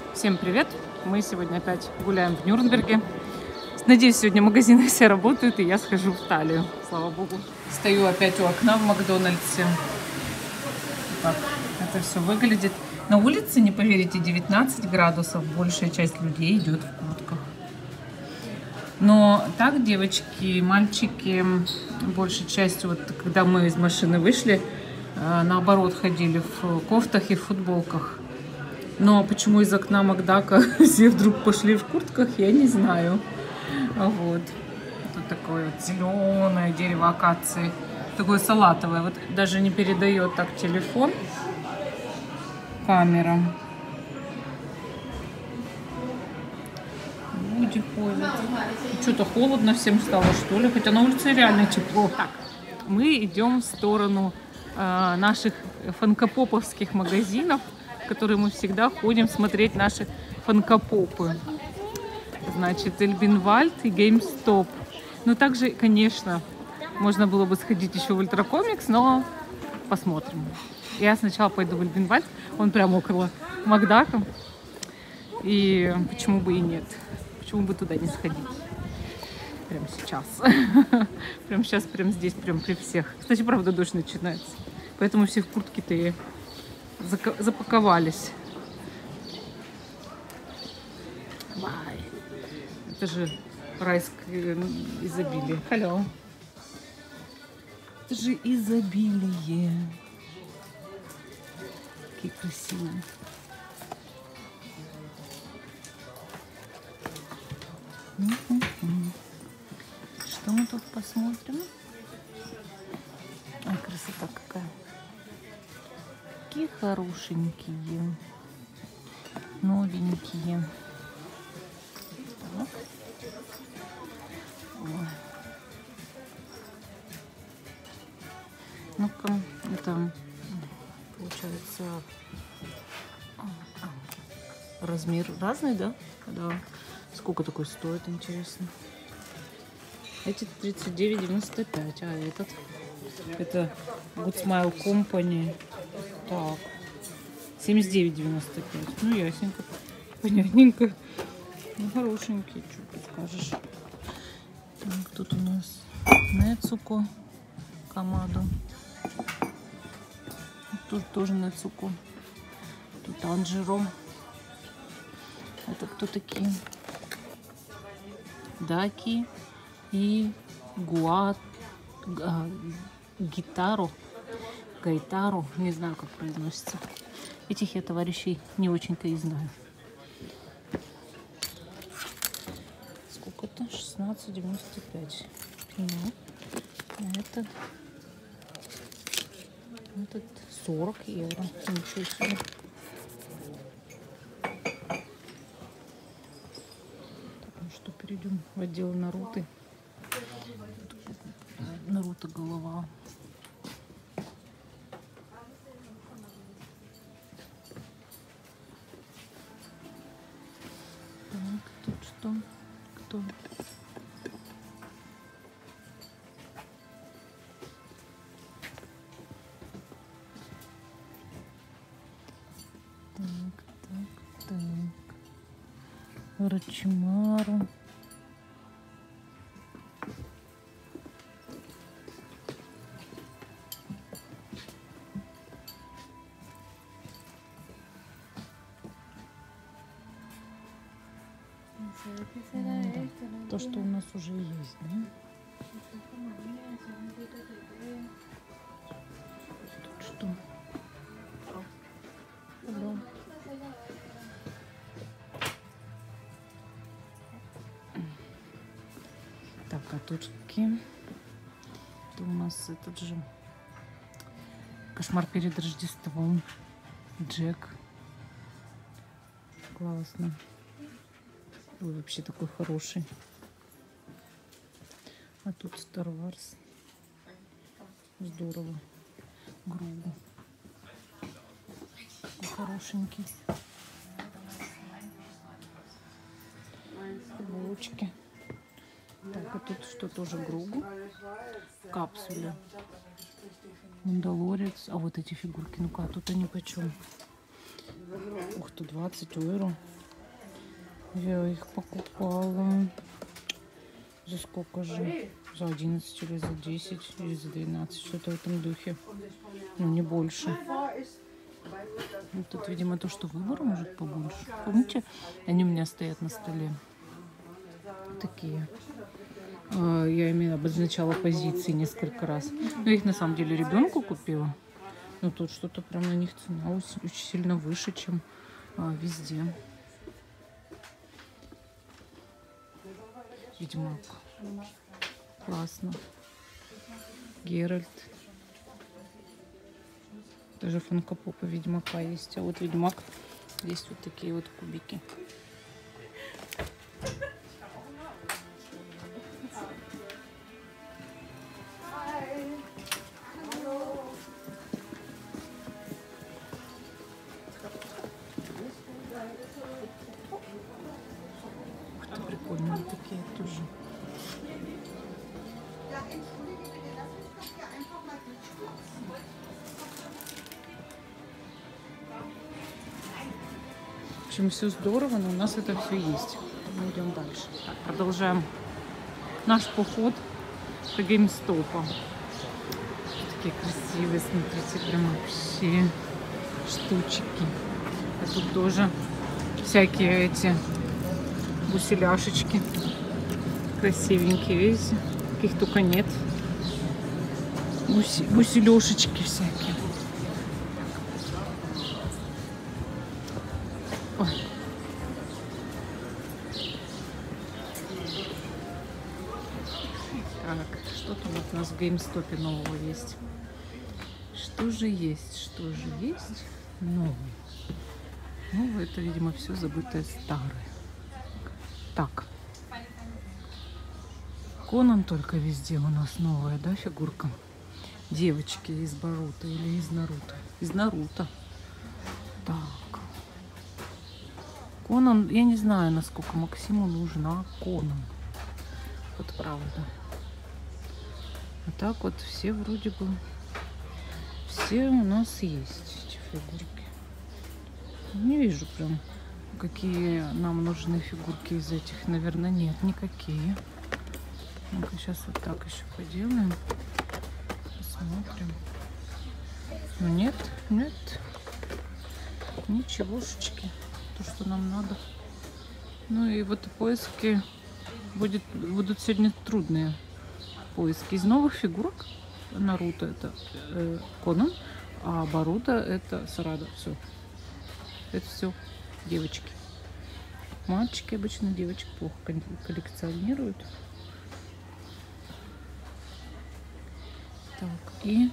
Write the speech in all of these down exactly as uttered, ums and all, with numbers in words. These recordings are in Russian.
Всем привет! Мы сегодня опять гуляем в Нюрнберге. Надеюсь, сегодня магазины все работают, и я схожу в Талию, слава богу. Стою опять у окна в Макдональдсе. Так это все выглядит. На улице, не поверите, девятнадцать градусов. Большая часть людей идет в куртках. Но так, девочки, мальчики, большей частью, вот когда мы из машины вышли, наоборот, ходили в кофтах и в футболках. Но почему из окна Макдака все вдруг пошли в куртках, я не знаю. Вот. Тут такое вот зеленое дерево акации. Такое салатовое. Вот даже не передает так телефон. Камера. Люди ходят. Что-то холодно всем стало, что ли? Хотя на улице реально тепло. Так, мы идем в сторону э, наших фанкопоповских магазинов, в которые мы всегда ходим смотреть наши фанкопопы. Значит, Эльбинвальд и GameStop. Ну, также, конечно, можно было бы сходить еще в Ультракомикс, но посмотрим. Я сначала пойду в Эльбинвальд, он прямо около Макдака. И почему бы и нет? Почему бы туда не сходить? Прямо сейчас. Прямо сейчас, прямо здесь, прямо при всех. Кстати, правда, дождь начинается. Поэтому все в куртке-то и запаковались. Бай. Это же райское изобилие. Hello. Это же изобилие. Какие красивые. Что мы тут посмотрим? Ай, красота какая. Какие хорошенькие. Новенькие. Так. Ну-ка, это получается размер разный, да? Да. Сколько такой стоит, интересно? Эти тридцать девять девяносто пять, а этот это Good Smile Company. Так, семьдесят девять девяносто пять. Ну, ясненько, понятненько. Ну, хорошенький, что тут скажешь. Так, тут у нас Нецуко Камадо. Тут тоже Нецуко. Тут Анджеро. Это кто такие? Даки и Гуа... Гитару. Гайтару. Не знаю, как произносится. Этих я товарищей не очень-то и знаю. Сколько-то? шестнадцать девяносто пять. Ну, это... Этот сорок евро. Ничего себе. Что, перейдем в отдел Наруто. Наруто голова. Так, тут что? Кто? Так, так, так. Рачимару. То, что у нас уже есть, да? Тут что? Hello. Так, а тут какие? Это у нас этот же Кошмар перед Рождеством. Джек. Классно. Ой, вообще такой хороший. А тут Star Wars. Здорово. Грубо. Хорошенький. Футболочки. Так, а тут что, тоже Гругу? В капсуле. Мандалорец. А вот эти фигурки, ну-ка, тут они почем? Ух ты, двадцать евро. Я их покупала. За сколько же? За одиннадцать или за десять, или за двенадцать. Что-то в этом духе. Ну, не больше. Ну, тут, видимо, то, что выбор может побольше. Помните, они у меня стоят на столе. Такие. Я ими обозначала позиции несколько раз. Но я их на самом деле ребенку купила. Но тут что-то прям на них цена очень сильно выше, чем а, везде. Ведьмак. Классно. Геральт. Даже фанкопопа Ведьмака есть. А вот Ведьмак, есть вот такие вот кубики. Ух ты, прикольные такие тоже. В общем, все здорово, но у нас это все есть. Мы идем дальше. Так, продолжаем наш поход по геймстопу. Такие красивые, смотрите, прям вообще штучки. А тут тоже всякие эти буселяшечки. Красивенькие, видите? Каких только нет. Буси, буселешечки всякие. Ой. Так, что там у нас в геймстопе нового есть? Что же есть? Что же есть? Новое. Новое, это, видимо, все забытое старое. Так. Конан только везде у нас новая, да, фигурка? Девочки из Боруто или из Наруто? Из Наруто. Так. Конан, я не знаю, насколько Максиму нужна Конан. Вот правда. А так вот все вроде бы, все у нас есть эти фигурки. Не вижу прям, какие нам нужны фигурки из этих. Наверное, нет, никакие. Ну-ка, сейчас вот так еще поделаем. Посмотрим. Ну нет, нет. Ничегошечки. То, что нам надо. Ну и вот поиски будет, будут сегодня трудные. Поиски из новых фигурок. Наруто это э, Конан, а Боруто это Сарада. Все. Это все девочки. Мальчики обычно девочек плохо коллекционируют. Так, и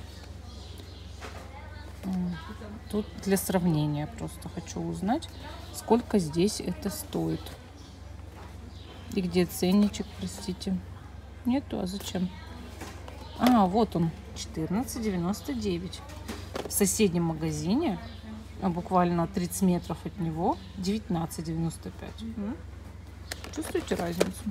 тут для сравнения просто хочу узнать, сколько здесь это стоит. И где ценничек, простите. Нету, а зачем? А, вот он, четырнадцать девяносто девять. В соседнем магазине, а буквально тридцать метров от него, девятнадцать девяносто пять. Чувствуете разницу?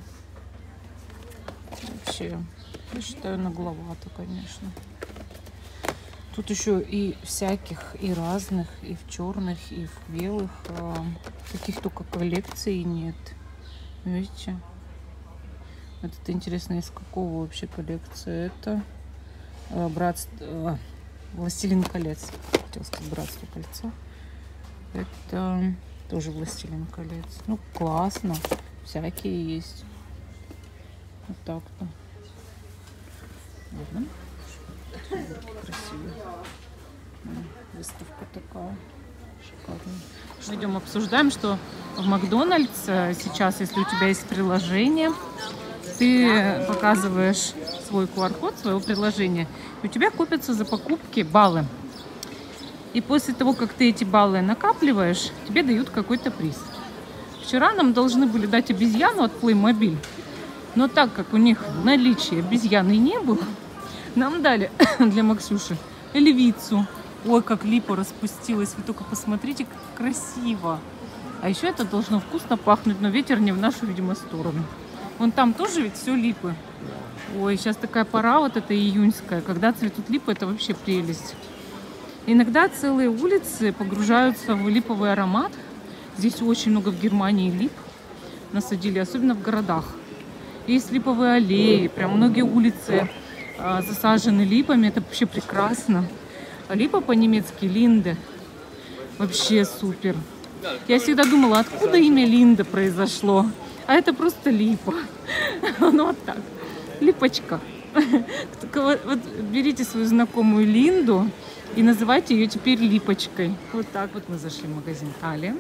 Вообще, я считаю, нагловато, конечно. Тут еще и всяких, и разных, и в черных, и в белых. Каких только коллекций нет. Видите? Вот это интересно, из какого вообще коллекции это? Братство... Властелин колец. Хотел сказать Братство кольца. Это тоже Властелин колец. Ну, классно. Всякие есть. Вот так-то. Ладно. Красивые. Выставка такая. Шикарная. Мы идем обсуждаем, что в Макдональдс сейчас, если у тебя есть приложение, ты показываешь свой ку ар код своего приложения, и у тебя копятся за покупки баллы. И после того, как ты эти баллы накапливаешь, тебе дают какой-то приз. Вчера нам должны были дать обезьяну от Playmobil, но так как у них в наличии обезьяны не было, нам дали для Максюши львицу. Ой, как липа распустилась, вы только посмотрите, как красиво. А еще это должно вкусно пахнуть, но ветер не в нашу, видимо, сторону. Вон там тоже ведь все липы. Ой, сейчас такая пора вот эта июньская, когда цветут липы, это вообще прелесть. Иногда целые улицы погружаются в липовый аромат. Здесь очень много в Германии лип насадили, особенно в городах. Есть липовые аллеи, прям многие улицы а, засажены липами. Это вообще прекрасно. А липа по-немецки Линде. Вообще супер. Я всегда думала, откуда имя Линда произошло. А это просто липа. Ну вот так. Липочка. Вот берите свою знакомую Линду и называйте ее теперь Липочкой. Вот так вот мы зашли в магазин Али.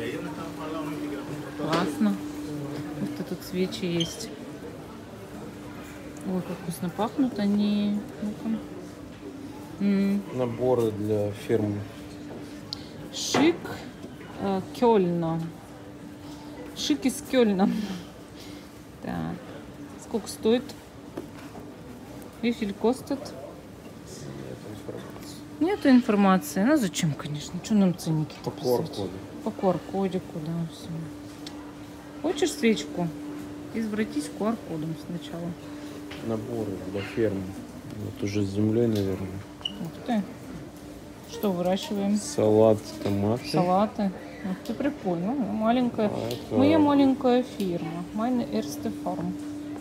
Классно. Вот тут свечи есть. Ой, как вкусно пахнут они. Ну-ка. М. Наборы для фермы. Шик э, Кёльна. Шик из Кёльна. Так. Сколько стоит? Вифель костет? Нету информации. Ну зачем, конечно? Что нам ценники-то По ку ар-коду. По ку ар-кодику, да. Все. Хочешь свечку? Извратись ку ар-кодом сначала. Наборы для фермы. Вот уже с землей, наверное. Ух ты. Что выращиваем? Салат, томаты. Салаты. Ух ты, прикольно. Маленькая. А это... Моя маленькая фирма. Meine erste Farm.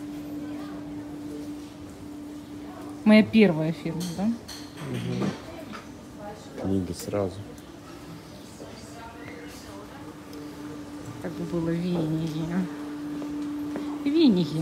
Моя первая фирма, да? Угу. Книги сразу. Так было винье. Винье.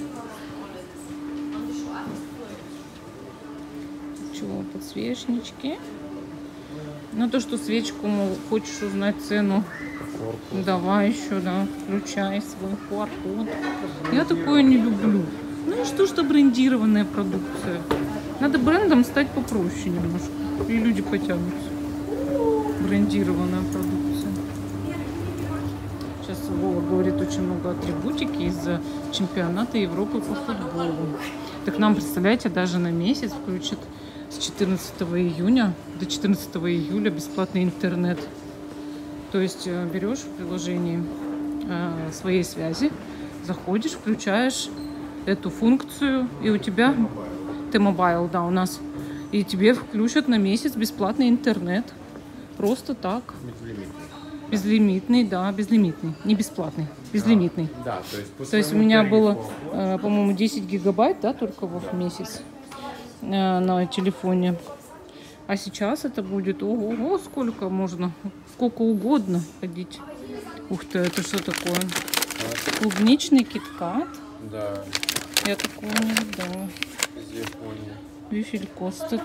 Чего, подсвечнички? Ну, то, что свечку, мол, хочешь узнать цену, давай еще, да, включай свой ку ар-код. Я такое не люблю. Ну и что, что брендированная продукция? Надо брендом стать попроще немножко. И люди потянутся. Брендированная продукция. Сейчас Вова говорит очень много атрибутики из-за чемпионата Европы по футболу. Так нам, представляете, даже на месяц включат с четырнадцатого июня до четырнадцатого июля бесплатный интернет. То есть берешь в приложении э, своей связи, заходишь, включаешь эту функцию, и у тебя T-Mobile, да, у нас, и тебе включат на месяц бесплатный интернет. Просто так. Безлимитный. Безлимитный, да, безлимитный. Не бесплатный, безлимитный. А, да, то есть, то есть у меня было, э, по-моему, десять гигабайт, да, только в месяц э, на телефоне. А сейчас это будет, ого, сколько можно, сколько угодно ходить. Ух ты, это что такое? Клубничный киткат. Да. Я такого не видала. Из Японии. Вифель костет.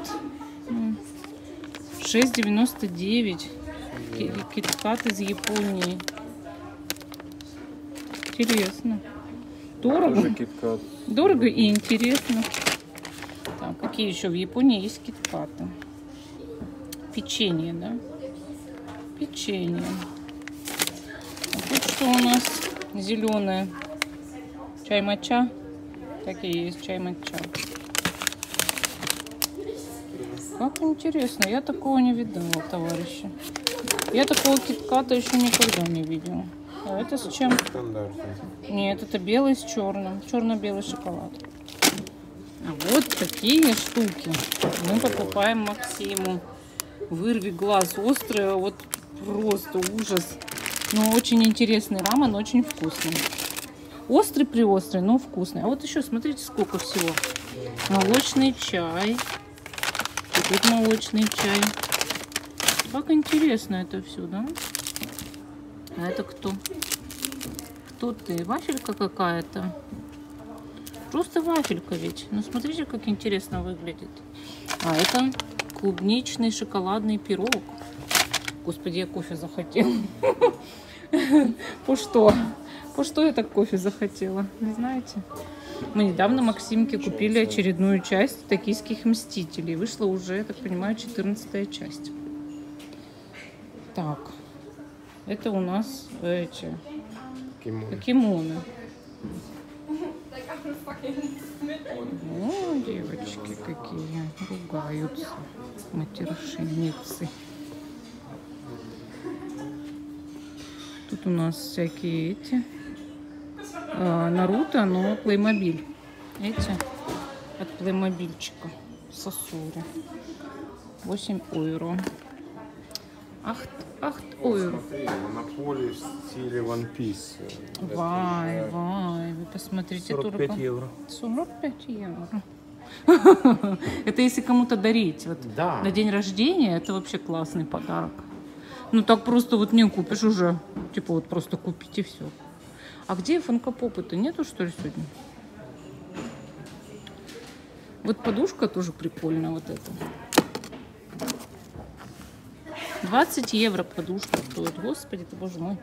шесть девяносто девять. Киткат из Японии. Интересно. Дорого. Тоже киткат. Дорого и интересно. Так, какие еще в Японии есть киткаты? Печенье, да? Печенье. А тут что у нас? Зеленое. Чай-матча. Такие есть чай-матча. Как интересно. Я такого не видела, товарищи. Я такого китката еще никогда не видела. А это с чем? Стандартный. Нет, это белый с черным. Черно-белый шоколад. А вот такие штуки мы покупаем Максиму. Вырви глаз. Острые, вот просто ужас. Но очень интересный рамен, очень вкусный. Острый-приострый, но вкусный. А вот еще, смотрите, сколько всего. Молочный чай. И тут молочный чай. Как интересно это все, да? А это кто? Кто ты? Вафелька какая-то? Просто вафелька ведь. Ну, смотрите, как интересно выглядит. А это клубничный шоколадный пирог. Господи, я кофе захотела. По что? По что я так кофе захотела? Не знаете? Мы недавно Максимке купили очередную часть «Токийских мстителей». Вышла уже, я так понимаю, четырнадцатая часть. Так. Это у нас эти Кимоно. покемоны. О, девочки какие ругаются, матершинницы. Тут у нас всякие эти а, Наруто, но Плеймобиль. Эти от Плеймобильчика Сосури. восемь евро. Ахт, ахт евро. Смотри, монополия в стиле One Piece. Вай, Это вай, вы посмотрите, сорок пять только евро. сорок пять евро. Это если кому-то дарить. Вот Да. на день рождения это вообще классный подарок. Ну так просто вот не купишь уже. Типа вот просто купить и все. А где фанкопопы-то нету, что ли, сегодня? Вот подушка тоже прикольная, вот эта. двадцать евро подушка стоит. Господи ты, боже мой.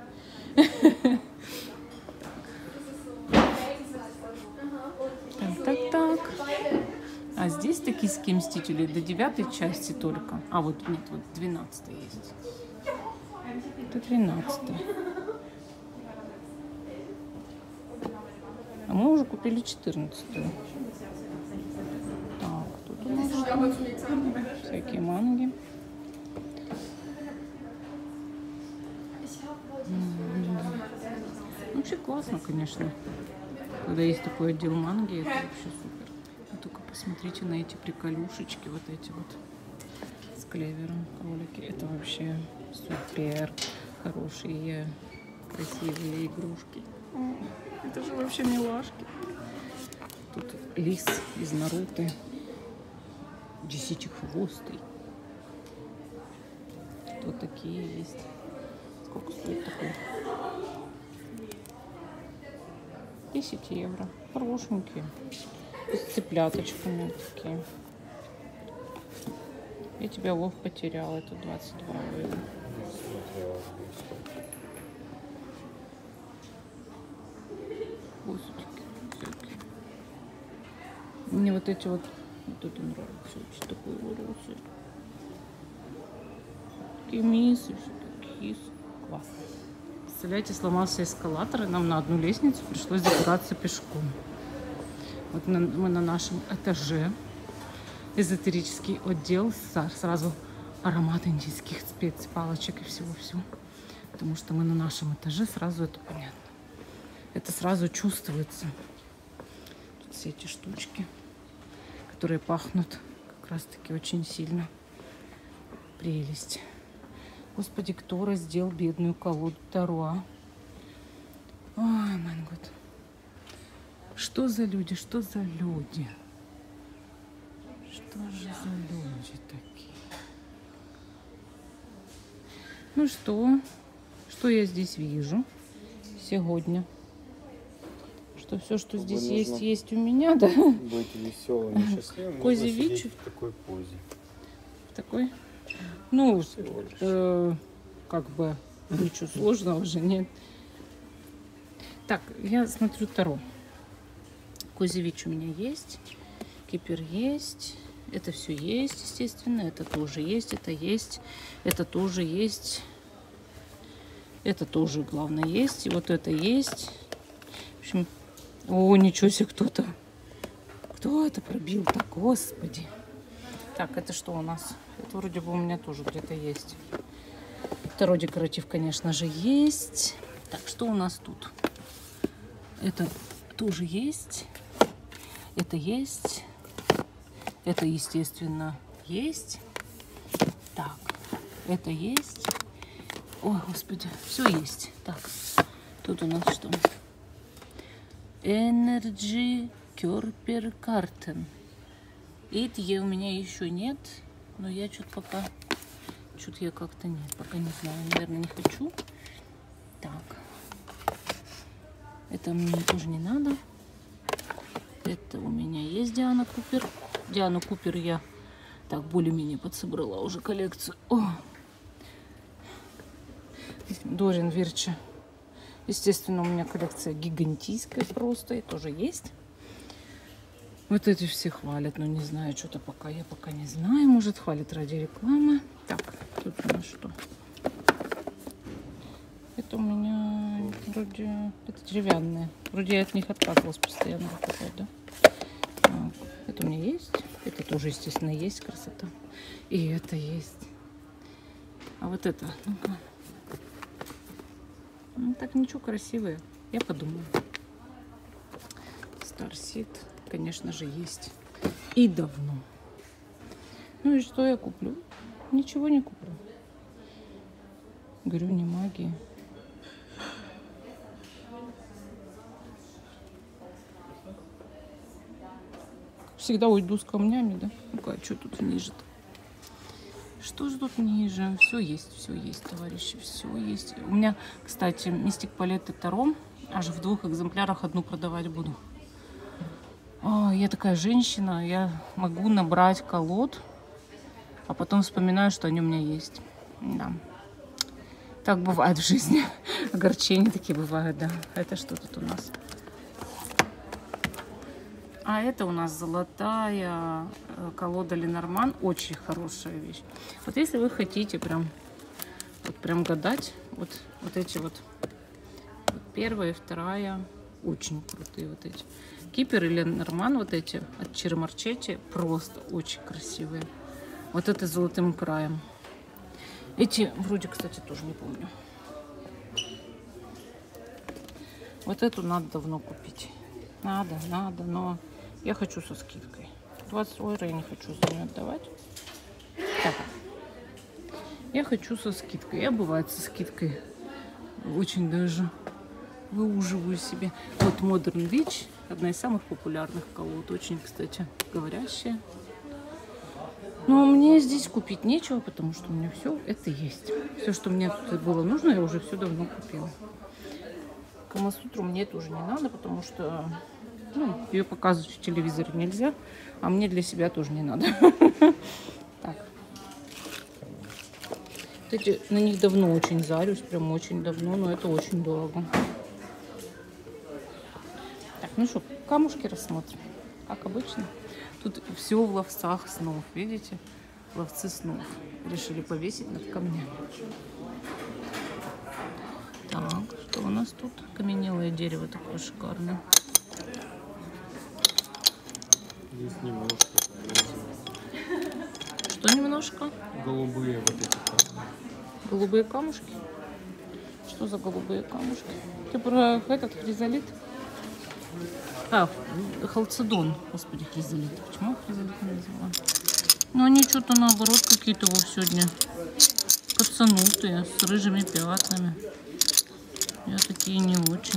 Так, так, так. А здесь токийские мстители до девятой части только. А вот нет, вот двенадцатая есть. Это тринадцатая. А мы уже купили четырнадцатую. Так, тут у нас всякие манги. Вообще классно, конечно. Когда есть такой отдел манги, это вообще супер. Вы только посмотрите на эти приколюшечки, вот эти вот с клевером кролики. Это вообще супер хорошие, красивые игрушки. Это же вообще милашки. Тут лис из Наруто, десятихвостый. Вот такие есть. Сколько стоит такой? десять евро. Хорошенькие. С цыпляточками такие. Я тебя, Вов, потеряла. Это двадцать два евро. Гусечки всякие. Мне вот эти вот, вот это нравится. Очень такой выросший. Такие мисы, все такие. Классно. Представляете, сломался эскалатор, и нам на одну лестницу пришлось добираться пешком. Вот на, мы на нашем этаже. Эзотерический отдел. Сразу аромат индийских специй, палочек и всего-всего. Потому что мы на нашем этаже, сразу это понятно. Это сразу чувствуется. Тут все эти штучки, которые пахнут как раз-таки очень сильно. Прелесть. Господи, кто раздел бедную колоду Таро? Ой, май год. Что за люди, что за люди? Что же за люди такие? Ну что? Что я здесь вижу сегодня? Что все, что Тобой здесь нужно есть, есть у меня, да? Быть веселым и счастливым. Кози нужно сидеть Вичи? в такой позе. В такой? Ну, Всего лишь. э, как бы ничего сложного же нет. Так, я смотрю Таро. Козевич у меня есть. Кипер есть. Это все есть, естественно. Это тоже есть. Это есть. Это тоже есть. Это тоже, главное, есть. И вот это есть. В общем, о, ничего себе, кто-то. Кто это пробил-то? Господи. Так, это что у нас? Это вроде бы у меня тоже где-то есть. Таро декоратив, конечно же, есть. Так, что у нас тут? Это тоже есть. Это есть. Это, естественно, есть. Так, это есть. Ой, господи, все есть. Так, тут у нас что? Energy Körper Karten. Эти у меня еще нет, но я что-то пока, что-то я как-то нет, пока не знаю, наверное, не хочу. Так, это мне тоже не надо. Это у меня есть Диана Купер. Диану Купер я так более-менее подсобрала уже коллекцию. О! Дорин Вирчи. Естественно, у меня коллекция гигантийская просто, и тоже есть. Вот эти все хвалят, но не знаю, что-то пока, я пока не знаю. Может, хвалят ради рекламы. Так, тут у нас что? Это у меня вроде, это деревянные. Вроде я от них отказывалась постоянно покупать, да? Так, это у меня есть. Это тоже, естественно, есть красота. И это есть. А вот это, ну-ка. Ну, так ничего, красивые. Я подумаю. Старсид, конечно же, есть. И давно. Ну и что я куплю? ничего не куплю. Говорю, не магия. Всегда уйду с камнями, да? Ну-ка, а что тут ниже-то? Что же тут ниже? Все есть, все есть, товарищи, все есть. У меня, кстати, Мистик Палетты Таро. Аж в двух экземплярах одну продавать буду. О, я такая женщина, я могу набрать колод, а потом вспоминаю, что они у меня есть. Да. Так бывает в жизни. Огорчения такие бывают, да. Это что тут у нас? А это у нас золотая колода Ленорман. Очень хорошая вещь. Вот если вы хотите прям, вот прям гадать, вот, вот эти вот, вот первая и вторая, очень крутые вот эти. Кипер и Ленорман вот эти от Чиро Марчетти просто очень красивые. Вот это с золотым краем. Эти вроде, кстати, тоже не помню. Вот эту надо давно купить. Надо, надо, но я хочу со скидкой. двадцать евро я не хочу за нее отдавать. Так. Я хочу со скидкой. Я бывает со скидкой очень даже выуживаю себе. Вот Modern Witch. Одна из самых популярных колод. Очень, кстати, говорящая. Но мне здесь купить нечего, потому что у меня все это есть. Все, что мне тут было нужно, я уже все давно купила. Камасутру мне тоже не надо, потому что ну, ее показывать в телевизоре нельзя, а мне для себя тоже не надо. Так. Эти, на них давно очень зарюсь, прям очень давно, но это очень дорого. Так, ну что, камушки рассмотрим, как обычно. Тут все в ловцах снов, видите? Ловцы снов решили повесить над камнями. Так, что у нас тут? Каменелое дерево такое шикарное. Здесь немножко. Что немножко? Голубые вот эти камни. Голубые камушки? Что за голубые камушки? Ты про этот хризолит? А, халцедон. Господи, хризолит. Почему я хризолит не назвала? Ну, они что-то наоборот какие-то вот сегодня кацанутые, с рыжими пятнами. Я такие не очень.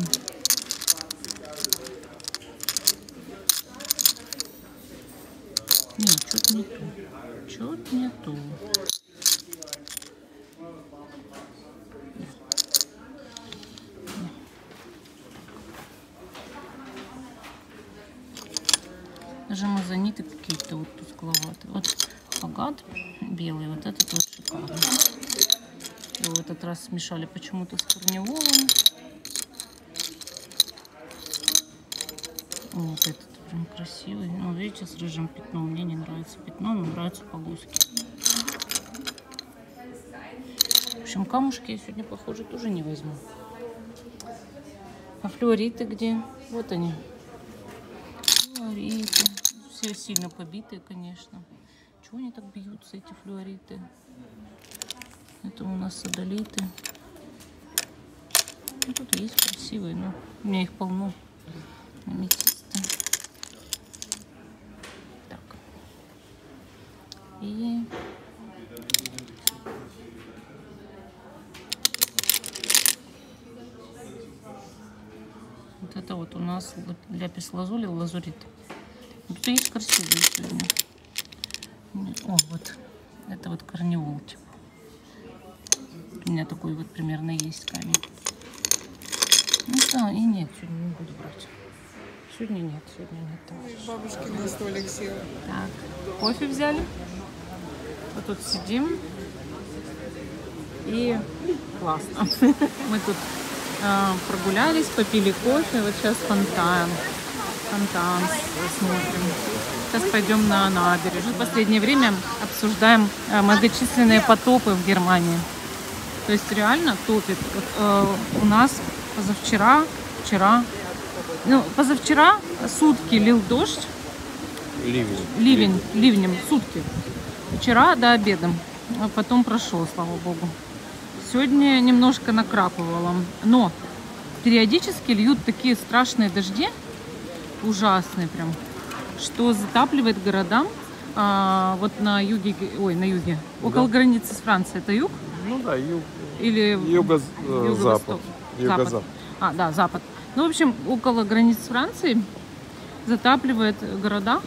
Нет, что-то не то. Что-то не то. Даже мазониты какие-то вот тускловатые. Вот агат белый, вот этот вот шикарный. Его в этот раз смешали почему-то с корневолом. Вот этот прям красивый. Ну, видите, с рыжим пятном. Мне не нравится пятно, но нравятся полоски. В общем, камушки я сегодня, похоже, тоже не возьму. А флюориты где? Вот они. Флюориты. Все сильно побитые, конечно. Чего они так бьются, эти флюориты? Это у нас содолиты. Ну, тут есть красивые, но у меня их полно. Аметисты. Так. И вот это вот у нас ляпис лазули, лазурит. Тут есть красивые сегодня. О, вот. Это вот корневол, типа. У меня такой вот примерно есть камень. Ну да, и нет, сегодня не буду брать. Сегодня нет, сегодня нет. Товарищ. Бабушки на столик села. Так, кофе взяли. Вот тут сидим. И классно. Мы тут э, прогулялись, попили кофе. Вот сейчас фонтан. Фонтан смотрим. Сейчас пойдем на набережную. В последнее время обсуждаем э, многочисленные потопы в Германии. То есть реально топит. Вот, э, у нас позавчера, вчера, ну, позавчера сутки лил дождь. Ливень. Ливень, ливнем, сутки. Вчера до обеда. А потом прошел, слава богу. Сегодня немножко накрапывало. Но периодически льют такие страшные дожди, ужасные прям, что затапливает города. А, вот на юге, ой, на юге, около Да. границы с Францией, это юг? Ну да, юг, Или юго-запад. юго-восток? Юго-запад. А, да, запад. Ну, в общем, около границ с Францией затапливает города.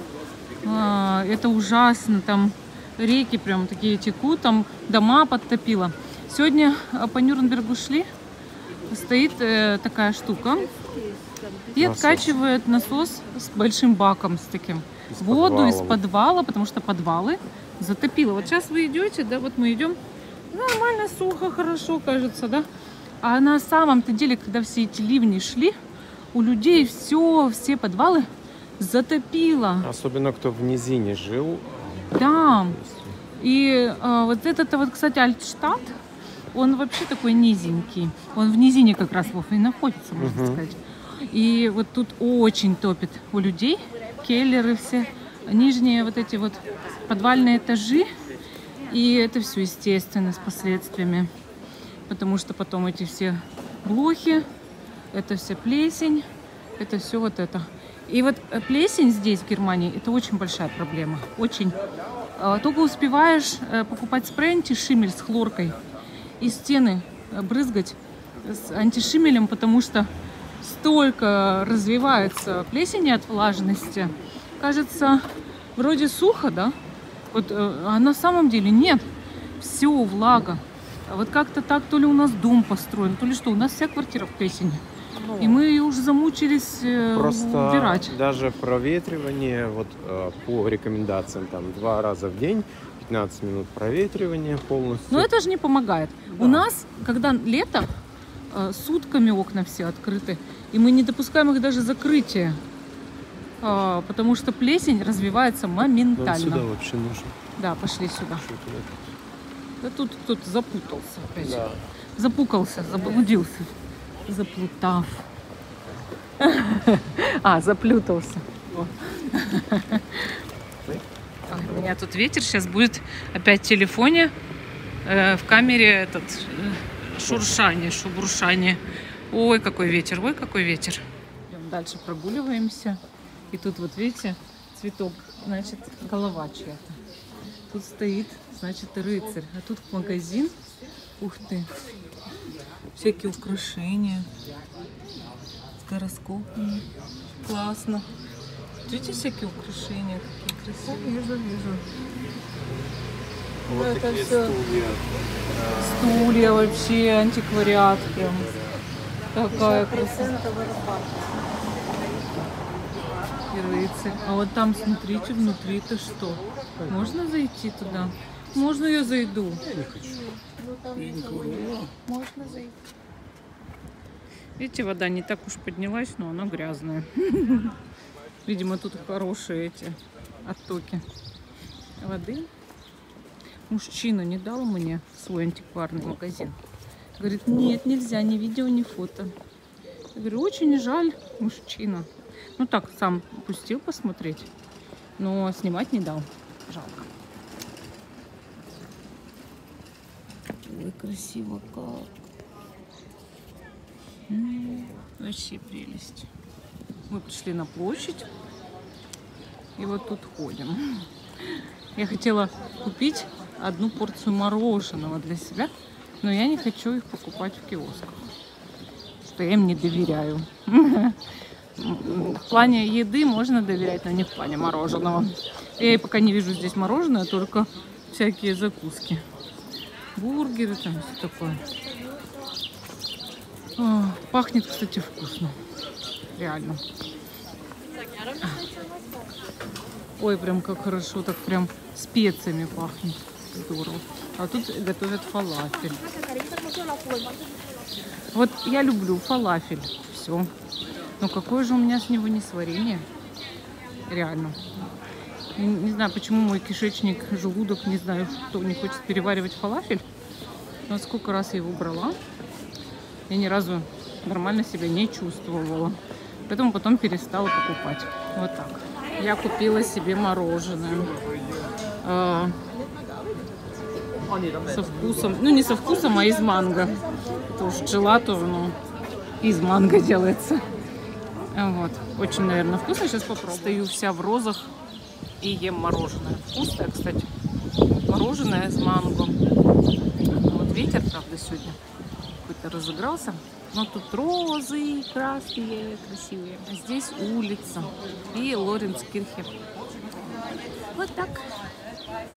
А, это ужасно, там реки прям такие текут, там дома подтопило. Сегодня по Нюрнбергу шли, стоит э, такая штука и Насос. откачивает насос с большим баком, с таким. Из Воду подвала. из подвала, потому что подвалы затопило. Вот сейчас вы идете, да, вот мы идем, нормально, сухо, хорошо, кажется, да. А на самом-то деле, когда все эти ливни шли, у людей все, все подвалы затопило. Особенно кто в низине жил. Да. И а, вот этот, вот, кстати, Альтштадт, он вообще такой низенький. Он в низине как раз Вов, и находится, можно Мгм. сказать. И вот тут очень топит у людей. Келлеры все, нижние вот эти вот подвальные этажи. И это все, естественно, с последствиями. Потому что потом эти все блохи, это вся плесень, это все вот это. И вот плесень здесь, в Германии, это очень большая проблема. Очень. А, Только успеваешь э, покупать спрей антишимель с хлоркой и стены э, брызгать с антишимелем, потому что столько развивается плесени от влажности. Кажется, вроде сухо, да? Вот, э, а на самом деле нет. Все влага. А вот как-то так, то ли у нас дом построен, то ли что. У нас вся квартира в плесени. И мы уже замучились э, Просто убирать. даже проветривание, вот э, по рекомендациям, там два раза в день, пятнадцать минут проветривания полностью. Но это же не помогает. Да. У нас, когда лето, э, сутками окна все открыты, и мы не допускаем их даже закрытия, э, потому что плесень развивается Нам моментально. сюда вообще нужно. Да, пошли сюда. Что туда? Да тут кто-то запутался опять. Да. Запукался, заблудился. Заплутав. А, заплютался. О. Ой, у меня тут ветер, сейчас будет опять в телефоне, э, в камере этот э, шуршание, шубуршание. Ой, какой ветер, ой, какой ветер. Идем дальше, прогуливаемся. И тут вот видите, цветок, значит, голова чья-то. Тут стоит, значит, рыцарь. А тут магазин. Ух ты. Всякие украшения. С гороскопами. Классно. Видите, всякие украшения какие красивые. Вижу, вижу. Вот Это такие всё. стулья. Стулья вообще, антиквариат прям. Какая красота. И рыцарь. А вот там, смотрите, внутри это что? Можно зайти туда? Можно я зайду? Можно зайти. Видите, вода не так уж поднялась, но она грязная. Видимо, тут хорошие эти оттоки воды. Мужчина не дал мне свой антикварный магазин. Говорит, нет, нельзя, ни видео, ни фото. Я говорю, очень жаль, мужчина. Ну так, сам пустил посмотреть, но снимать не дал. Жалко. Ой, красиво как. М-м, вообще прелесть. Мы пришли на площадь. И вот тут ходим. Я хотела купить одну порцию мороженого для себя, но я не хочу их покупать в киосках, что я им не доверяю. В плане еды можно доверять, но не в плане мороженого. Я и пока не вижу здесь мороженое, только всякие закуски. Бургеры там, все такое. О, пахнет, кстати, вкусно. Реально. Ой, прям как хорошо, так прям специями пахнет. Здорово. А тут готовят фалафель. Вот я люблю фалафель. Все. Но какое же у меня с него несварение. Реально. Не, не знаю, почему мой кишечник, желудок, не знаю, что не хочет переваривать фалафель. Но сколько раз я его брала, я ни разу нормально себя не чувствовала. Поэтому потом перестала покупать. Вот так. Я купила себе мороженое. Э, со вкусом, ну не со вкусом, а из манго. Это уж джелато, но из манго делается. Вот. Очень, наверное, вкусно. Сейчас попробую. Стою вся в розах. и ем мороженое. Вкусное, кстати. Мороженое с манго. Вот ветер, правда, сегодня какой-то разыгрался. Но тут розы красные, красивые. А здесь улица и Лоренцкирхе. Вот так.